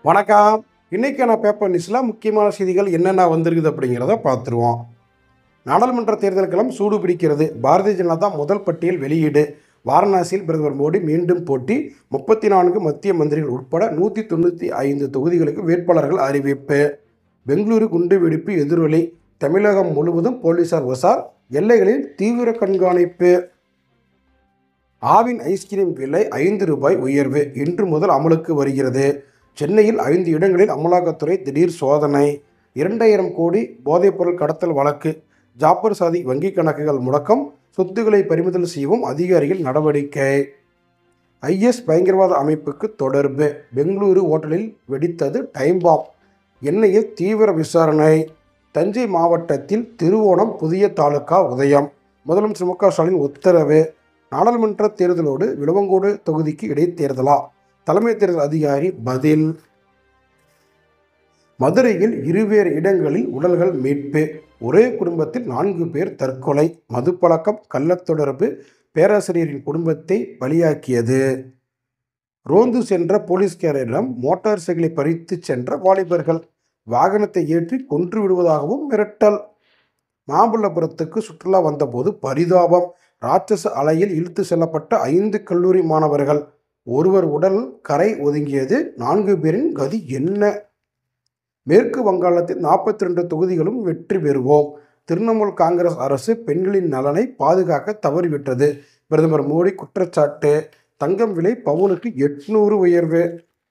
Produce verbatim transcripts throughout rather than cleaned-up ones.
வணக்கம். இன்றைக்கான பேப்பர் நியூஸில் முக்கியமான செய்திகள் என்னென்ன வந்திருக்குது அப்படிங்கிறத பார்த்துருவோம். நாடாளுமன்ற தேர்தலுக்கெல்லாம் சூடு பிடிக்கிறது. பாரதிய ஜனதா முதல் பட்டியல் வெளியீடு. வாரணாசியில் பிரதமர் மோடி மீண்டும் போட்டி. முப்பத்தி நான்கு மத்திய மந்திரிகள் உட்பட நூற்றி தொண்ணூற்றி ஐந்து தொகுதிகளுக்கு வேட்பாளர்கள் அறிவிப்பு. பெங்களூரு குண்டுவெடிப்பு எதிரொலி. தமிழகம் முழுவதும் போலீசார் உசார். எல்லைகளில் தீவிர கண்காணிப்பு. ஆவின் ஐஸ்கிரீம் விலை ஐந்து ரூபாய் உயர்வு இன்று முதல் அமலுக்கு வருகிறது. சென்னையில் ஐந்து இடங்களில் அமலாக்கத்துறை திடீர் சோதனை. இரண்டாயிரம் கோடி போதைப்பொருள் கடத்தல் வழக்கு. ஜாப்பர் சாதி வங்கிக் கணக்குகள் முடக்கம். சொத்துக்களை பறிமுதல் செய்யவும் அதிகாரிகள் நடவடிக்கை. ஐஎஸ் பயங்கரவாத அமைப்புக்கு தொடர்பு. பெங்களூரு ஓட்டலில் வெடித்தது டைம் பாம். எண்ணெயில் தீவிர விசாரணை. தஞ்சை மாவட்டத்தில் திருவோணம் புதிய தாலுகா உதயம். முதலமைச்சர் மு க ஸ்டாலின் உத்தரவு. நாடாளுமன்ற தேர்தலோடு விளவங்கோடு தொகுதிக்கு இடைத்தேர்தலா? தலைமை தேர்தல் அதிகாரி பதில். மதுரையில் இருவேறு இடங்களில் உடல்கள் மீட்பு. ஒரே குடும்பத்தில் நான்கு பேர் தற்கொலை. மதுப்பழக்கம், கள்ளத்தொடர்பு பேராசிரியரின் குடும்பத்தை பலியாக்கியது. ரோந்து சென்ற போலீஸ்காரரிடம் மோட்டார் சைக்கிளை பறித்து சென்ற வாலிபர்கள். வாகனத்தை ஏற்றி கொன்று விடுவதாகவும் மிரட்டல். மாமல்லபுரத்துக்கு சுற்றுலா வந்தபோது பரிதாபம். ராட்சச அலையில் இழுத்து செல்லப்பட்ட ஐந்து கல்லூரி மாணவர்கள். ஒருவர் உடல் கரை ஒதுங்கியது. நான்கு பேரின் கதி என்ன? மேற்கு வங்காளத்தில் நாற்பத்தி ரெண்டு தொகுதிகளும் வெற்றி பெறுவோம். திரிணாமுல் காங்கிரஸ் அரசு பெண்களின் நலனை பாதுகாக்க தவறிவிட்டது. பிரதமர் மோடி குற்றச்சாட்டு. தங்கம் விலை பவுனுக்கு எட்நூறு உயர்வு.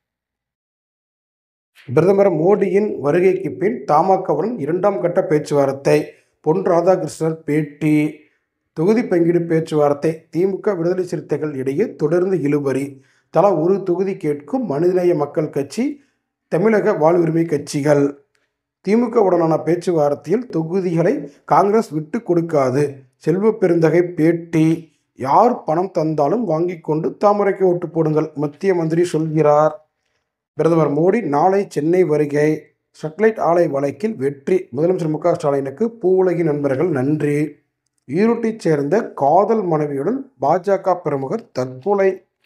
பிரதமர் மோடியின் வருகைக்கு பின் தமாகவுடன் இரண்டாம் கட்ட பேச்சுவார்த்தை. பொன் ராதாகிருஷ்ணன் பேட்டி. தொகுதி பங்கீடு பேச்சுவார்த்தை. திமுக விடுதலை சிறுத்தைகள் இடையே தொடர்ந்து இழுபறி. தலா ஒரு தொகுதி கேட்கும் மனிதநேய மக்கள் கட்சி, தமிழக வாழ்வுரிமை கட்சிகள். திமுகவுடனான பேச்சுவார்த்தையில் தொகுதிகளை காங்கிரஸ் விட்டு கொடுக்காது. செல்வ பெருந்தகை பேட்டி. யார் பணம் தந்தாலும் வாங்கி கொண்டு தாமரைக்கு ஓட்டு போடுங்கள், மத்திய மந்திரி சொல்கிறார். பிரதமர் மோடி நாளை சென்னை வருகை. ஸ்டெர்லைட் ஆலை வழக்கில் வெற்றி. முதலமைச்சர் மு க ஸ்டாலினுக்கு பூவுலகின் நண்பர்கள் நன்றி. ஈரோட்டைச் சேர்ந்த காதல் மனைவியுடன் பாஜக பிரமுகர் தற்கொலை.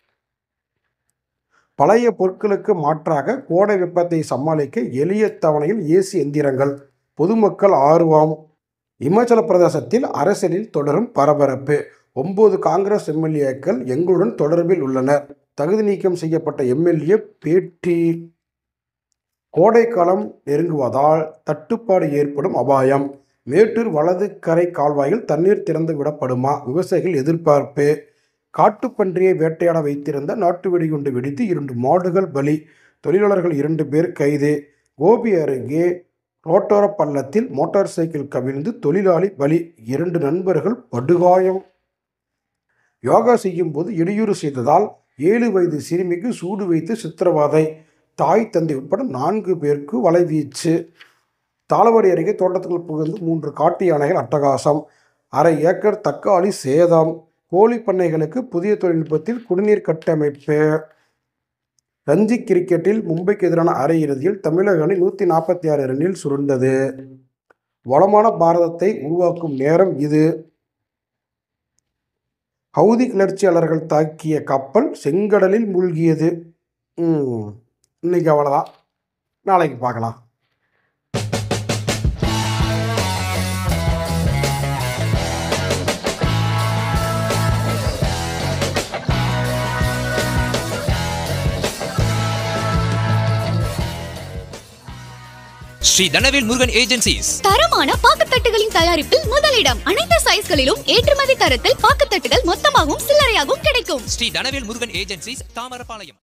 பழைய பொருட்களுக்கு மாற்றாக கோடை வெப்பத்தை சமாளிக்க எளிய தவணையில் ஏசி எந்திரங்கள். பொதுமக்கள் ஆர்வம். இமாச்சல பிரதேசத்தில் அரசியலில் தொடரும் பரபரப்பு. ஒன்பது காங்கிரஸ் எம்எல்ஏக்கள் எங்களுடன் தொடர்பில் உள்ளனர். தகுதி நீக்கம் செய்யப்பட்ட எம்எல்ஏ பேட்டி. கோடைக்காலம் நெருங்குவதால் தட்டுப்பாடு ஏற்படும் அபாயம். மேட்டூர் வலது கரை கால்வாயில் தண்ணீர் திறந்து விடப்படுமா? விவசாயிகள் எதிர்பார்ப்பு. காட்டுப்பன்றியை வேட்டையாட வைத்திருந்த நாட்டு வெடிகுண்டு வெடித்து இரண்டு மாடுகள் பலி. தொழிலாளர்கள் இரண்டு பேர் கைது. கோபி அருகே ரோட்டோர பள்ளத்தில் மோட்டார் சைக்கிள் கவிழ்ந்து தொழிலாளி பலி. இரண்டு நண்பர்கள் படுகாயம். யோகா செய்யும் போது இடையூறு செய்ததால் ஏழு வயது சிறுமிக்கு சூடு வைத்து சித்திரவாதை. தாய் தந்தை உட்பட நான்கு பேருக்கு வலைவீச்சு. தாளவாடி அருகே தோட்டத்துக்குள் புகுந்து மூன்று காட்டு யானைகள் அட்டகாசம். அரை ஏக்கர் தக்காளி சேதம். கோழி பண்ணைகளுக்கு புதிய தொழில்நுட்பத்தில் குடிநீர் கட்டமைப்பு. ரஞ்சி கிரிக்கெட்டில் மும்பைக்கு எதிரான அரையிறுதியில் தமிழக அணி நூற்றி நாற்பத்தி ஆறு ரன்னில் சுருண்டது. வளமான பாரதத்தை உருவாக்கும் நேரம் இது. ஹவுதி கிளர்ச்சியாளர்கள் தாக்கிய கப்பல் செங்கடலில் மூழ்கியது. இன்னைக்கு அவ்வளோதான். நாளைக்கு பார்க்கலாம். ஸ்ரீ தனவேல் முருகன் ஏஜென்சிஸ். தரமான பாக்குத்தட்டுகளின் தயாரிப்பில் முதலிடம். அனைத்து சைஸ்களிலும் ஏற்றுமதி தரத்தில் பாக்குத்தட்டுகள் மொத்தமாகவும் சில்லறையாகவும் கிடைக்கும். ஸ்ரீ தனவேல் முருகன் ஏஜென்சிஸ், தாமரபாளையம்.